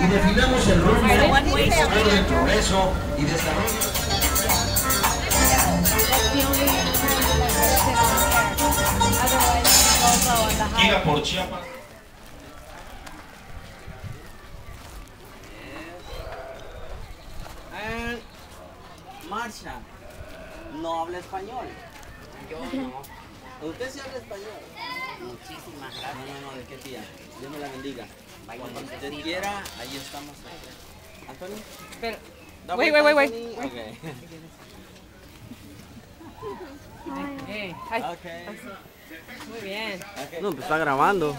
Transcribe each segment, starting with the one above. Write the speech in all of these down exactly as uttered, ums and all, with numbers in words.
y definamos el rumbo del progreso y desarrollo. Gira por Chiapas. And Marcia, no habla español. Yo no. ¿Usted sí habla español? Muchísimas gracias. No, no, no, ¿de qué tía? Dios me la bendiga. Vaya, Cuando usted usted sí. quiera, ahí estamos. ¿Anthony? Pero, Da wait, vuelta, wait, wait, wait. Anthony. Hey, ay, Ok. Okay. muy bien. Okay. No, pues está grabando.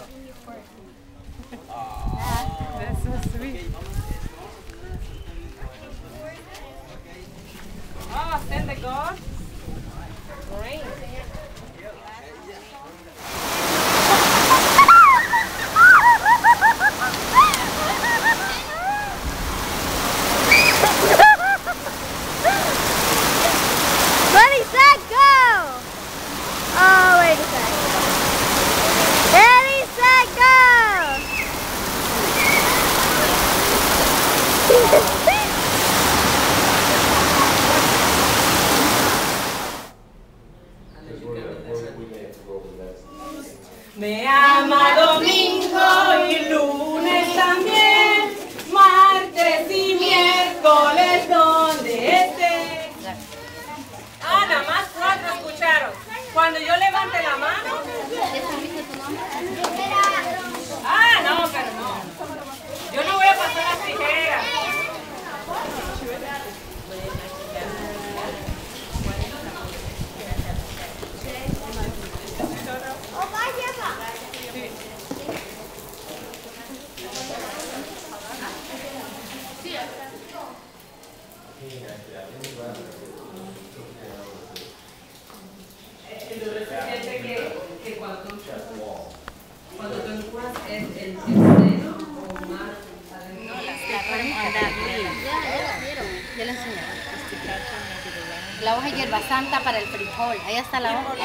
That's so sweet. Oh, send the God. Great. Ready, set, go! Oh, wait a sec. Ready, set, go! Me ama domingo y lunes también, martes y miércoles donde esté. Ah, nada más cuatro escucharon. Cuando yo levante la mano. Ah, no, pero no. Yo no voy a pasar las tijeras. Que cuando tú, cuando tú encuentras el, el, el seno o más adentro. Ya le enseñaron. La hoja de hierba santa para el frijol. Ahí está la hoja.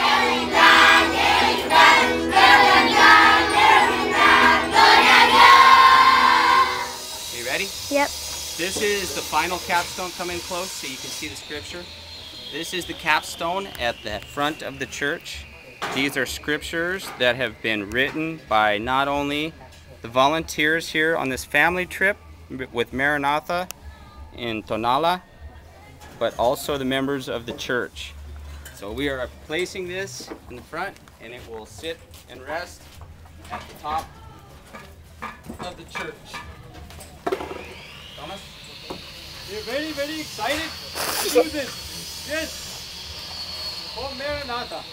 You ready? Yep. This is the final capstone. Come in close so you can see the scripture. This is the capstone at the front of the church. These are scriptures that have been written by not only the volunteers here on this family trip with Maranatha in Tonala, but also the members of the church. So we are placing this in the front, and it will sit and rest at the top of the church. Thomas? You're very, very excited to do this. Yes. For Maranatha.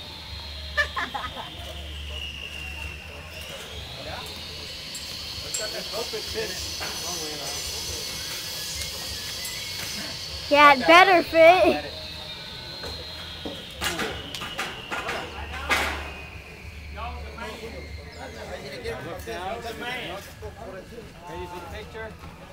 Yeah, it better fit. Look down. Ready for the picture?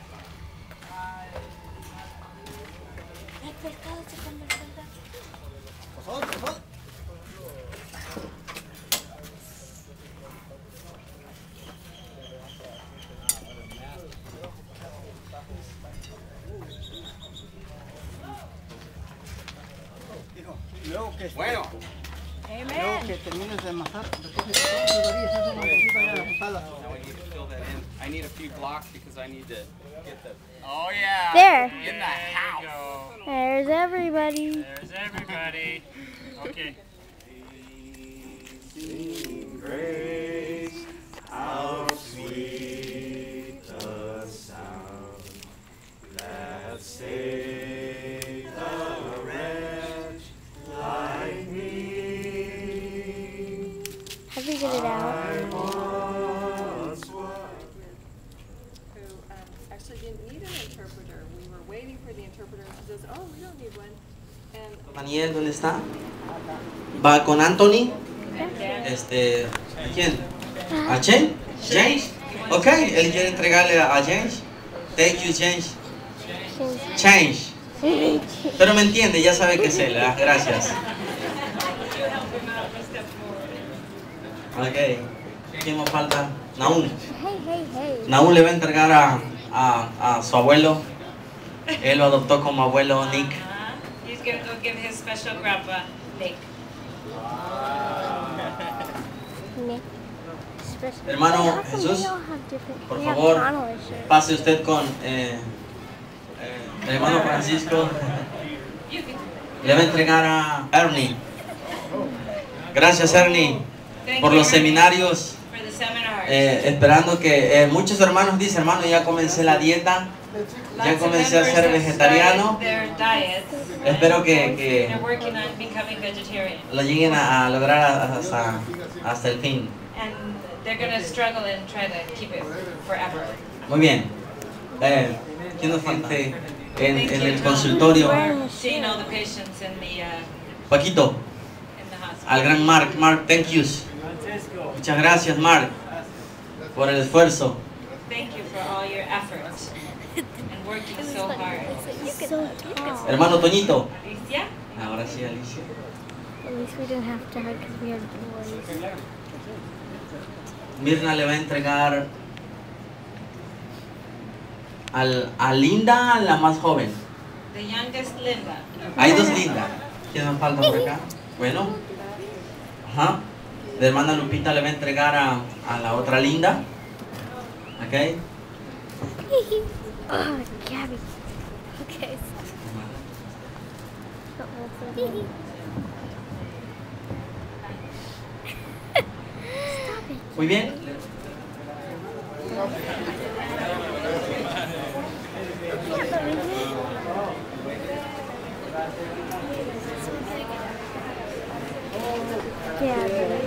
Luego que, Bueno. luego que termines de amasar, recoges todo todavía, se hace una cosita allá en la puntada. Now we need to fill that in. I need a few blocks because I need to get the. Oh yeah. There. In the house. There's everybody. There's everybody. Okay. Grace, how sweet the sound that saved a wretch like me. Have you get it out? I once was. Who um, actually didn't need an interpreter. We were waiting for the interpreter. She says, "Oh, we don't need one." And Daniel, ¿dónde está? ¿Va con Anthony? Este, ¿a quién? ¿A James? ¿James? Ok, él quiere entregarle a, a James. Thank you, James. Change. Pero me entiende, ya sabe que es él, ¿verdad? Gracias. Ok, ¿quién más falta? Naúm. Hey, hey, hey. Naúm le va a entregar a, a, a su abuelo. Él lo adoptó como abuelo Nick. Uh-huh. He's going to go give his special grandpa, Nick. Nick. Special. Hermano How come Jesús, we all have different- por we have favor, Connolly shirts? pase usted con eh, eh, el hermano Francisco. Le va a entregar a Ernie. Gracias, Ernie, Thank por you, los Ernie, seminarios. for the seminars. Eh, esperando que eh, muchos hermanos dicen, hermano, ya comencé la dieta, ya Lots of comencé a members ser have vegetariano. started their diets. Espero que, que They're working on becoming vegetarian. lo lleguen a, a lograr hasta, hasta el fin. And they're going to struggle and try to keep it forever. Muy bien. Eh, ¿Quién nos falta? En, en el consultorio, So you know the patients in the, uh, Paquito, in the hospital. al gran Mark. Mark, thank you. Muchas gracias, Mark, por el esfuerzo. Thank you for all your efforts and working so hard. So tall. Hermano Toñito. Alicia? Ahora sí, Alicia. At least we didn't have to hug because we had boys. Mirna le va a entregar al, a Linda, la más joven. The youngest, Linda. Hay dos Linda. ¿Quién nos falta por acá? Bueno. Ajá. La hermana Lupita le va a entregar a, a la otra Linda. ¿Ok? Oh, Gabby. Okay. Stop it. Muy bien. Gabby.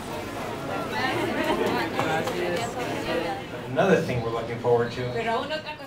Another thing we're looking forward to. Pero uno